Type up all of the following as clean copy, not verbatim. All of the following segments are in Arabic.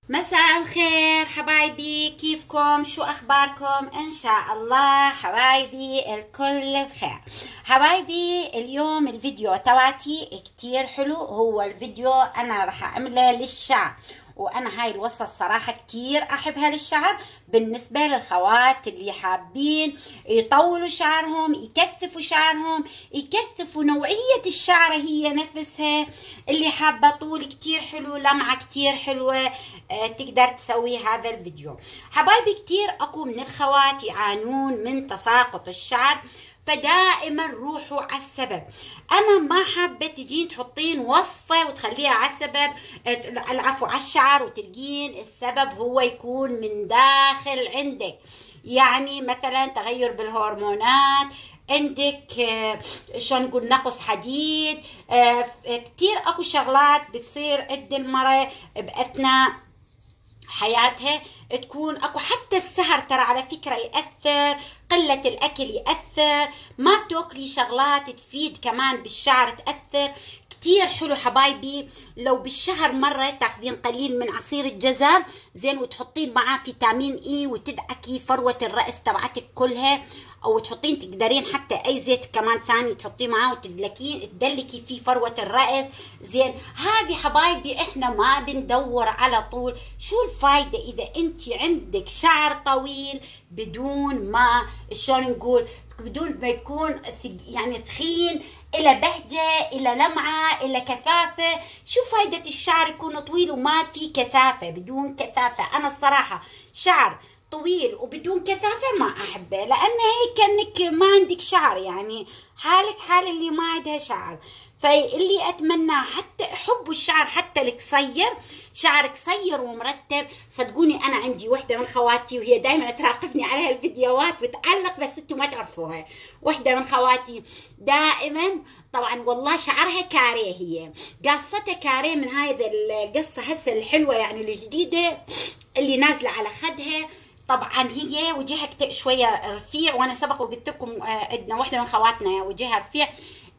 مساء الخير حبايبي، كيفكم؟ شو اخباركم؟ ان شاء الله حبايبي الكل بخير. حبايبي اليوم الفيديو تواتي كتير حلو. هو الفيديو انا راح اعمله للشعر، وانا هاي الوصفة الصراحة كتير احبها للشعر. بالنسبة للخوات اللي حابين يطولوا شعرهم، يكثفوا شعرهم، يكثفوا نوعية الشعر هي نفسها، اللي حابة طول كتير حلو، لمعة كتير حلوة، تقدر تسوي هذا الفيديو. حبايبي كتير اكو من الخوات يعانون من تساقط الشعر، فدائما روحوا على السبب. انا ما حابه تجين تحطين وصفه وتخليها على السبب، العفو على الشعر، وتلقين السبب هو يكون من داخل عندك. يعني مثلا تغير بالهرمونات عندك، شلون نقول، نقص حديد، كتير اكو شغلات بتصير عند المرأة باثناء حياتها، تكون اكو حتى السهر ترى على فكرة يأثر، قلة الاكل يأثر، ما بتاكلي شغلات تفيد كمان بالشعر تأثر. كتير حلو حبايبي لو بالشهر مرة تاخذين قليل من عصير الجزر زين، وتحطين معاه فيتامين اي، وتدعكي فروة الرأس تبعتك كلها، او تحطين تقدرين حتى اي زيت كمان ثاني تحطيه معاه تدلكي فيه فروة الرأس زين. هذه حبايبي احنا ما بندور على طول. شو الفايدة اذا انت عندك شعر طويل بدون ما، شلون نقول، بدون ما يكون يعني ثخين، إلى بهجة، إلى لمعة، إلى كثافة؟ شو فايدة الشعر يكون طويل وما في كثافة؟ بدون كثافة أنا الصراحة شعر طويل وبدون كثافة ما أحبه، لأن هيك كأنك ما عندك شعر، يعني حالك حال اللي ما عندها شعر. فاللي أتمناه حتى حبوا الشعر حتى القصير، شعر قصير ومرتب. صدقوني أنا عندي وحدة من خواتي وهي دائما تراقبني على هالفيديوهات وتعلق، بس انتم ما تعرفوها. وحدة من خواتي دائما، طبعا والله شعرها كاريه، هي قصتها كاريه من هذا القصة هسه الحلوة يعني الجديدة اللي نازلة على خدها. طبعا هي وجهها شويه رفيع، وانا سبق وقلت لكم عندنا واحده من خواتنا وجهها رفيع،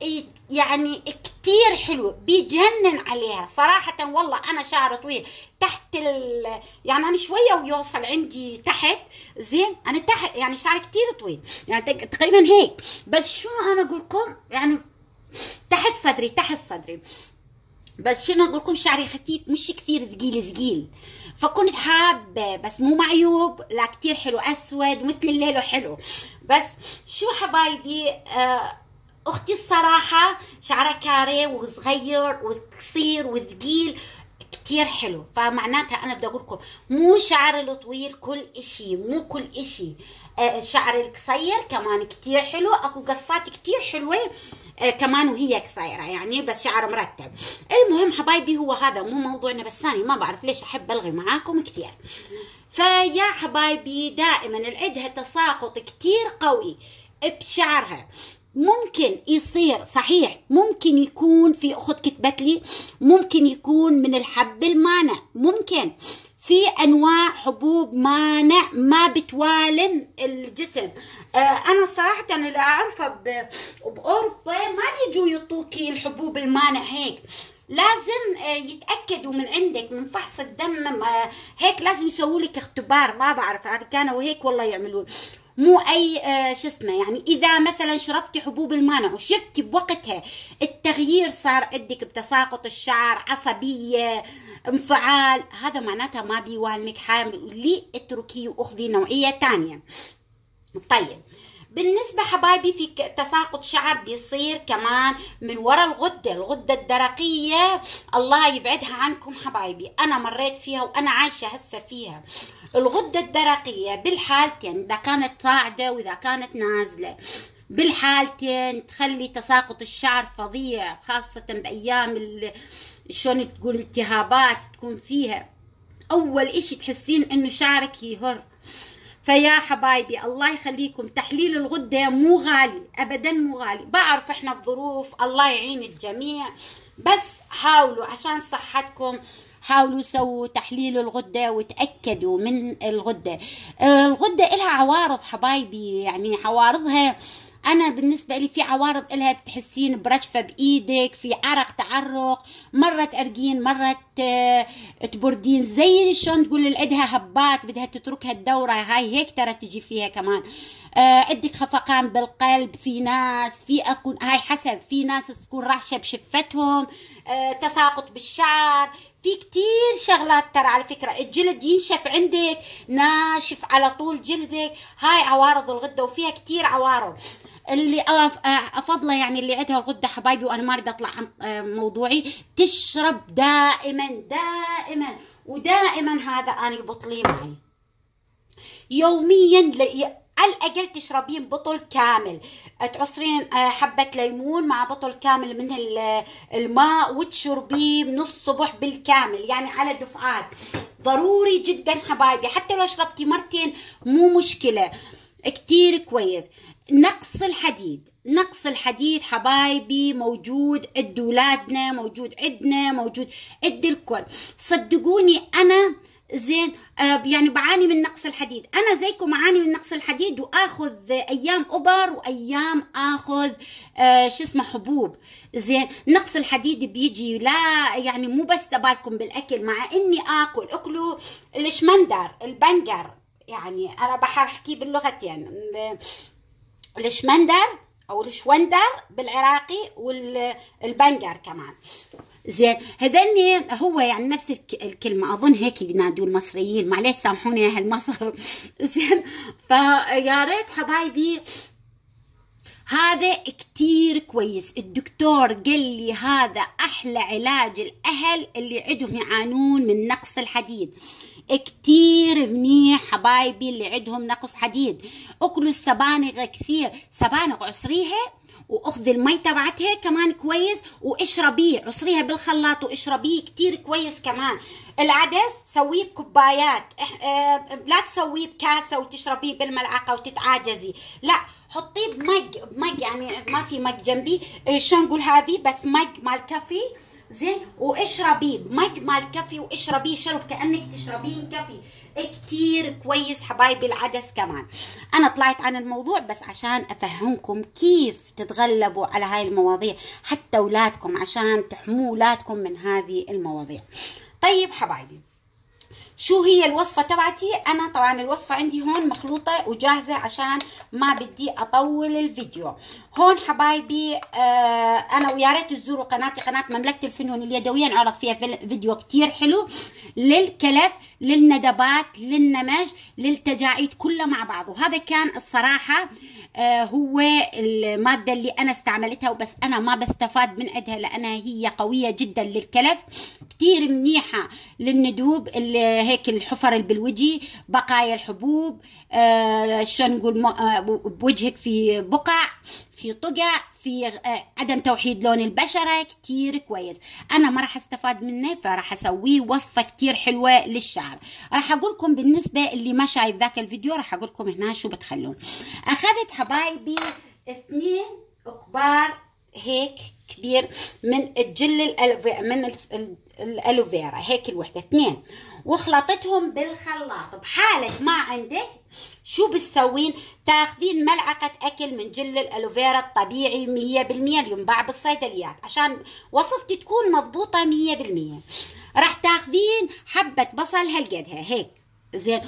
يعني كتير حلو بيجنن عليها صراحه. والله انا شعر طويل تحت يعني انا شويه ويوصل عندي تحت زين، انا تحت يعني شعري كتير طويل، يعني تقريبا هيك، بس شو انا اقول لكم يعني تحت صدري، تحت صدري. بس شنو اقول لكم، شعري خفيف مش كثير ثقيل ثقيل، فكنت حابه، بس مو معيوب، لا كثير حلو، اسود مثل الليل وحلو. بس شو حبايبي، اختي الصراحه شعرها كاري وصغير وقصير وثقيل كتير حلو، فمعناتها انا بدي اقول لكم مو شعر الطويل كل اشي، مو كل اشي. شعر القصير كمان كتير حلو، اكو قصات كتير حلوه كمان وهي قصيره يعني، بس شعر مرتب. المهم حبايبي هو هذا مو موضوعنا، بس ثاني ما بعرف ليش احب الغي معاكم كثير. فيا حبايبي دائما العدها تساقط كتير قوي بشعرها، ممكن يصير صحيح، ممكن يكون في اخت كتبت لي ممكن يكون من الحب المانع، ممكن في انواع حبوب مانع ما بتوالم الجسم. انا صراحه انا اللي اعرفه باوروبا ما بيجوا يعطوكي الحبوب المانع هيك، لازم يتاكدوا من عندك من فحص الدم، هيك لازم يسووا لك اختبار، ما بعرف كانوا هيك والله يعملون، مو اي شو اسمه. يعني اذا مثلا شربتي حبوب المانع وشفتي بوقتها التغيير صار عندك بتساقط الشعر، عصبيه، انفعال، هذا معناتها ما بيوالمك حامل، لي اتركي واخذي نوعيه ثانيه. طيب بالنسبة حبايبي في تساقط شعر بيصير كمان من وراء الغدة الدرقية، الله يبعدها عنكم حبايبي، أنا مريت فيها وأنا عايشة هسه فيها. الغدة الدرقية بالحالتين، إذا كانت صاعدة وإذا كانت نازلة، بالحالتين تخلي تساقط الشعر فظيع، خاصة بأيام شلون تقول التهابات تكون فيها. أول إشي تحسين إنه شعرك يهر. فيا حبايبي الله يخليكم، تحليل الغدة مو غالي أبدا، مو غالي، بعرف إحنا بظروف، الله يعين الجميع، بس حاولوا عشان صحتكم، حاولوا سووا تحليل الغدة وتأكدوا من الغدة. الغدة إلها عوارض حبايبي، يعني عوارضها انا بالنسبه لي في عوارض لها، تحسين برجفه بايدك، في عرق تعرق، مره تأرجين، مره تبردين، زي شلون تقول اللي عندها هبات بدها تتركها الدوره، هاي هيك ترى تجي فيها كمان. عندك خفقان بالقلب، في ناس هاي حسب، في ناس تكون رعشه بشفتهم، تساقط بالشعر، في كتير شغلات ترى على فكرة. الجلد ينشف عندك، ناشف على طول جلدك، هاي عوارض الغدة وفيها كتير عوارض. اللي افضله يعني اللي عندها الغدة حبايبي، وانا ما اريد اطلع عن موضوعي، تشرب دائما دائما ودائما، هذا انا يبطلي معي يوميا، على الأقل تشربين بطل كامل، تعصرين حبة ليمون مع بطل كامل من الماء وتشربيه من الصبح بالكامل، يعني على دفعات، ضروري جدا حبايبي. حتى لو شربتي مرتين مو مشكلة، كتير كويس. نقص الحديد حبايبي موجود عند ولادنا، موجود عندنا، موجود عند الكل. صدقوني أنا زين يعني بعاني من نقص الحديد، انا زيكم اعاني من نقص الحديد، واخذ ايام ابر وايام اخذ شو اسمه حبوب. زين نقص الحديد بيجي لا يعني مو بس تبالكم بالاكل، مع اني اكلوا الشمندر البنجر، يعني انا بحكي باللغتين، الشمندر او الشوندر بالعراقي والبنجر كمان. زين هذني هو يعني نفس الكلمة، أظن هيك ينادوا المصريين، معليش سامحوني يا أهل مصر. زين فيا ريت حبايبي هذا كتير كويس. الدكتور قال لي هذا أحلى علاج الأهل اللي عندهم يعانون من نقص الحديد، كتير منيح حبايبي اللي عندهم نقص حديد. اكلوا السبانغ كثير، سبانغ عصريها واخذي المي تبعتها كمان كويس واشربيه، عصريها بالخلاط واشربيه كتير كويس كمان. العدس سويه بكوبايات، لا تسويه بكاسه وتشربيه بالملعقه وتتعاجزي، لا حطيه بمج يعني ما في مج جنبي، شلون نقول هذه بس مج مال كافي، زين واشربيه بمج مال كافي واشربيه شرب كانك تشربين كافي، كتير كويس حبايبي. العدس كمان انا طلعت عن الموضوع بس عشان افهمكم كيف تتغلبوا على هاي المواضيع، حتى اولادكم عشان تحموا اولادكم من هذه المواضيع. طيب حبايبي شو هي الوصفة تبعتي؟ أنا طبعا الوصفة عندي هون مخلوطة وجاهزة عشان ما بدي أطول الفيديو. هون حبايبي أنا ويا ريت تزوروا قناتي، قناة مملكة الفنون اليدوية، نعرض فيها فيديو كتير حلو للكلف، للندبات، للنمج، للتجاعيد، كلها مع بعض. وهذا كان الصراحة هو المادة اللي أنا استعملتها، وبس أنا ما بستفاد من عندها لأنها هي قوية جدا للكلف، كتير منيحة للندوب اللي هيك الحفر اللي بالوجه، بقايا الحبوب، شلون نقول بوجهك في بقع، في طقع، في عدم توحيد لون البشرة، كتير كويس. أنا ما راح استفاد منه، فراح أسويه وصفة كتير حلوة للشعر. راح أقولكم بالنسبة اللي ما شايف ذاك الفيديو، راح أقولكم هنا شو بتخلون. أخذت حبايبي 2 كبار هيك كبير من الجل الألوفيرا، من الألوفيرا هيك الوحدة 2، وخلطتهم بالخلاط. بحالة ما عندك شو بتسوين؟ تاخذين ملعقة أكل من جل الألوفيرا الطبيعي 100% اللي ينباع بالصيدليات، عشان وصفتي تكون مضبوطة 100%. راح تاخذين حبة بصل هالقدها هيك، زين،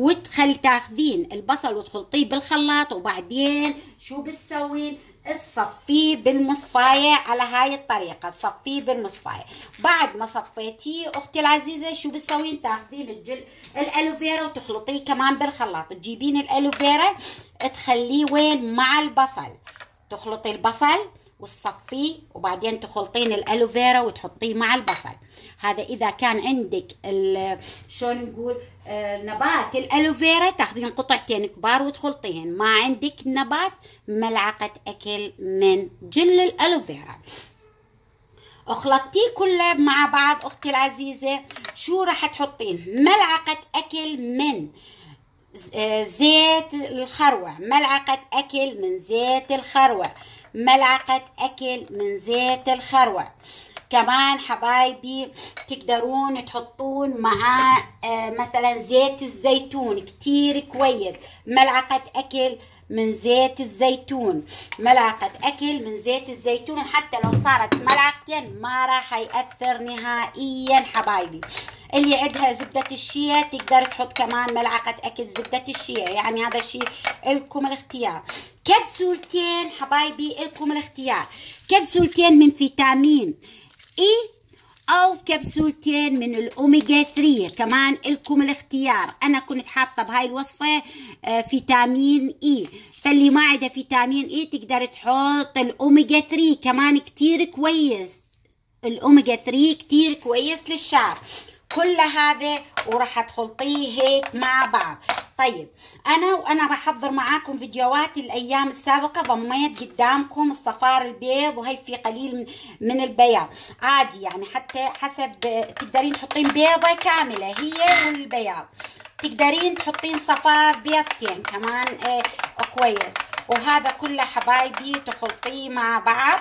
تاخذين البصل وتخلطيه بالخلاط، وبعدين شو بتسوين؟ تصفيه بالمصفاية على هاي الطريقة، تصفيه بالمصفاية. بعد ما صفيتيه اختي العزيزة شو بتسوين؟ تاخذين الالوفيرا وتخلطيه كمان بالخلاط، تجيبين الالوفيرا تخليه وين؟ مع البصل، تخلطي البصل وتصفيه، وبعدين تخلطين الالوفيرا وتحطيه مع البصل. هذا اذا كان عندك شلون نقول نبات الالوفيرا، تاخذين قطعتين كبار وتخلطيهن، ما عندك نبات ملعقة اكل من جل الالوفيرا. اخلطيه كله مع بعض اختي العزيزة. شو راح تحطين؟ ملعقة اكل من زيت الخروع، ملعقة اكل من زيت الخروع، ملعقة اكل من زيت الخروع. كمان حبايبي تقدرون تحطون مع مثلا زيت الزيتون، كتير كويس، ملعقة اكل من زيت الزيتون، ملعقة أكل من زيت الزيتون، وحتى لو صارت ملعقتين ما راح يأثر نهائيا حبايبي. اللي عندها زبدة الشيا تقدر تحط كمان ملعقة أكل زبدة الشيا، يعني هذا الشيء لكم الاختيار. كبسولتين حبايبي لكم الاختيار، كبسولتين من فيتامين إي أو كبسولتين من الأوميجا 3 كمان لكم الاختيار. أنا كنت حاطة بهاي الوصفة فيتامين إي، فاللي ما عنده فيتامين إي تقدر تحط الأوميجا 3 كمان كتير كويس، الأوميجا 3 كتير كويس للشعر. كل هذا وراح تخلطيه هيك مع بعض. طيب انا راح احضر معاكم فيديوهات الايام السابقه، ضميت قدامكم الصفار البيض وهي في قليل من البياض عادي، يعني حتى حسب تقدرين تحطين بيضه كامله هي والبياض، تقدرين تحطين صفار بيضتين كمان كويس. وهذا كله حبايبي تخلطيه مع بعض.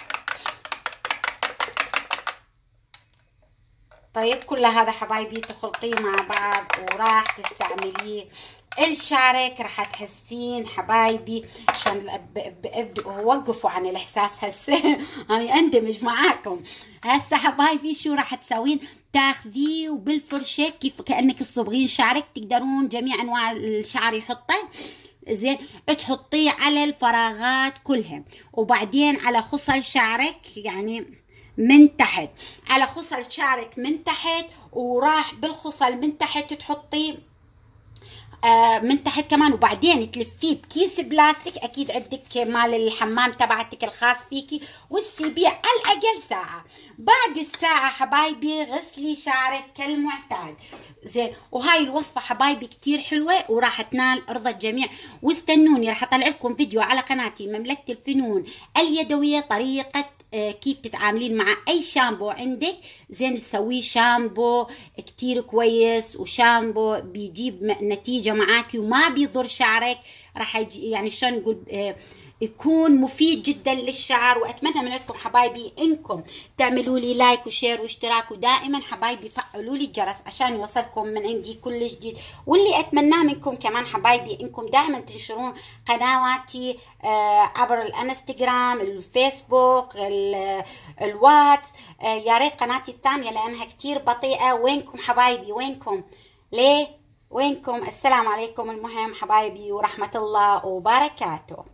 طيب كل هذا حبايبي تخلطيه مع بعض وراح تستعمليه لشعرك، راح تحسين حبايبي عشان وقفوا عن الاحساس هسه انا اندمج معاكم. هسه حبايبي شو راح تسوين؟ تاخذيه وبالفرشه كيف كانك تصبغين شعرك، تقدرون جميع انواع الشعر يحطه زين، تحطيه على الفراغات كلها، وبعدين على خصل شعرك يعني من تحت، على خصل شعرك من تحت، وراح بالخصل من تحت تحطي من تحت كمان، وبعدين تلفيه بكيس بلاستيك، اكيد عندك مال الحمام تبعتك الخاص فيكي، وتسيبيه على الاقل ساعه. بعد الساعه حبايبي غسلي شعرك كالمعتاد زين. وهاي الوصفه حبايبي كتير حلوه وراح تنال رضا الجميع. واستنوني راح اطلع لكم فيديو على قناتي مملكه الفنون اليدويه، طريقه كيف تتعاملين مع اي شامبو عندك زين، تسويه شامبو كتير كويس، وشامبو بيجيب نتيجة معاكي وما بيضر شعرك، راح يعني شلون نقول يكون مفيد جدا للشعر. واتمنى من عندكم حبايبي انكم تعملوا لي لايك وشير واشتراك، ودائما حبايبي فعلوا لي الجرس عشان يوصلكم من عندي كل جديد. واللي اتمناه منكم كمان حبايبي انكم دائما تنشرون قنواتي عبر الانستغرام، الفيسبوك، الواتس. يا ريت قناتي الثانيه لانها كتير بطيئه. وينكم حبايبي؟ وينكم؟ ليه وينكم؟ السلام عليكم المهم حبايبي ورحمه الله وبركاته.